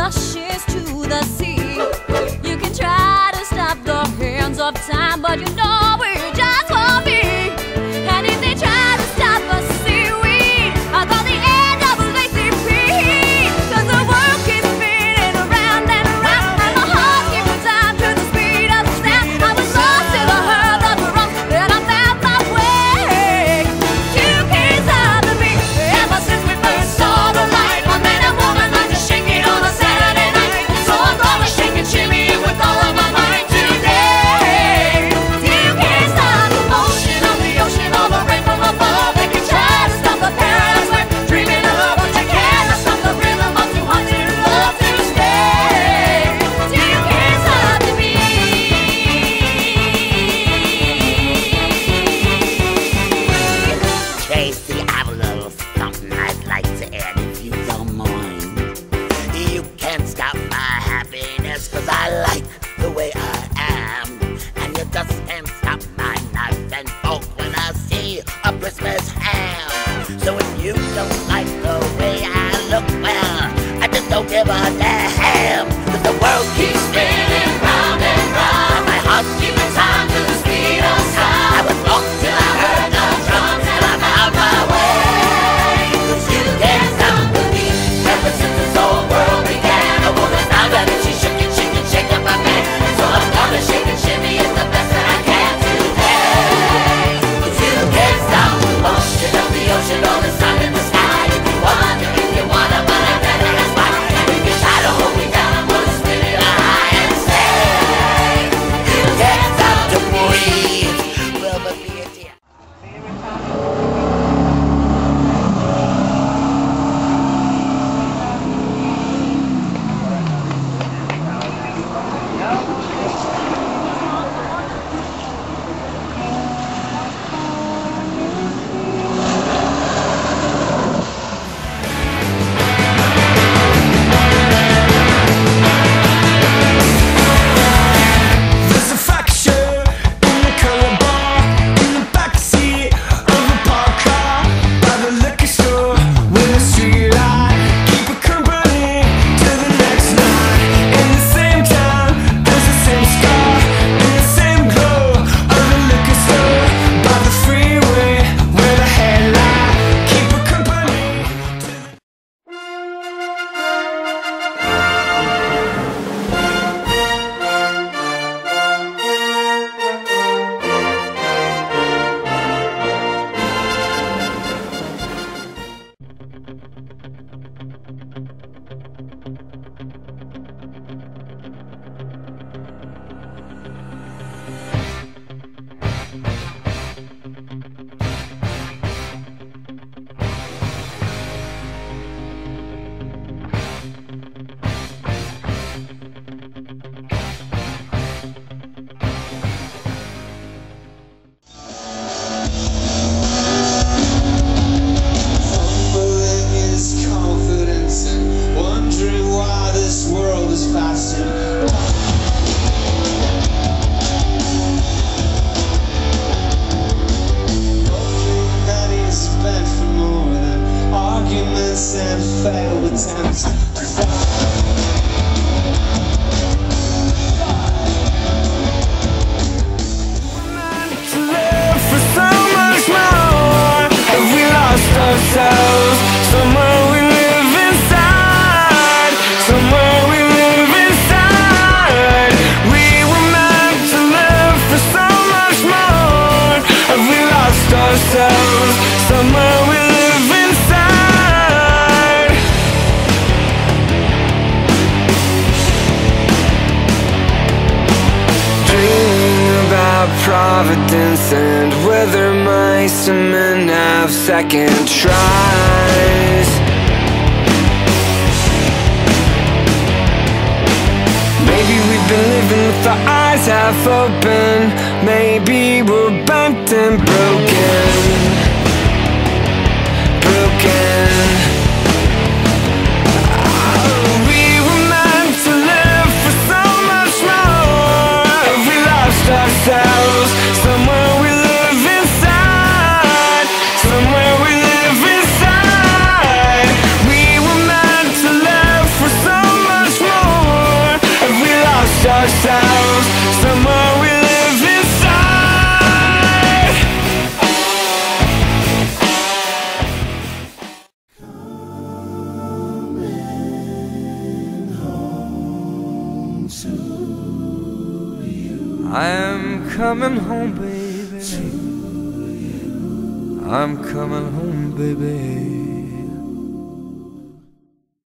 washes to the sea. You can try to stop the hands of time, but you know it just won't be. And if they try to stop us seaweed, I call the end of ACP. Cause the world keeps spinning around and around, and my heart keeps time to the speed of sound. I was lost in the herd of the wrong, and I found my way. You can't stop me. Ever since we first saw the light, a man and woman like to shake it on a Saturday night. So I'm gonna shake and shimmy it with all of my might today. You can't stop the motion of the ocean or the rain from above. They can try to stop the paradise we're dreaming of, but you cannot stop the rhythm of 200 love to stay. You can't stop me. Tracy, I have a little something I'd like to add if you don't mind. You can't stop my happiness, cause I like the way I am. And you just can't stop my knife and fork when I see a Christmas ham. So if you don't like the way I look, well, I just don't give a damn. Cause the world keeps spinning round and round, and my heart keeps time to the speed of sound. I was lost till I heard the drums, and I found my way. Cause you can't stop the beat. Ever since this whole world began, a woman found out and she shook and shake up my man. So I'm gonna shake and shimmy it the best that I can today. Cause you can't stop the motion of the ocean or the sun in the sky. If you wanna, but I never ask why. And if you try to hold me down, I'm gonna spin it high and say, you can't stop to breathe. Well, but be a dear. There's a fracture in the color bar, in the backseat of a parked car, by the liquor store with a street light. Keep it company to the next night. In the same town, there's the same scar, in the same glow of the liquor store, by the freeway with a headlight. Keep it company to the fumbling his confidence and wondering why this world is passing. Hoping that he's meant for more than arguments and failed attempts. To live for so much more. Have we lost ourselves? Somewhere we live inside. Somewhere we live inside. We were meant to live for so much more. Have we lost ourselves? Somewhere we live inside. Dreaming about Providence and whether mice and men have second tries. Maybe we've been living with our eyes half open. Maybe we're bent and broken. We were meant to live for so much more. Have we lost ourselves? Somewhere we live inside. Somewhere we live inside. We were meant to live for so much more. I'm coming home, baby. I'm coming home, baby.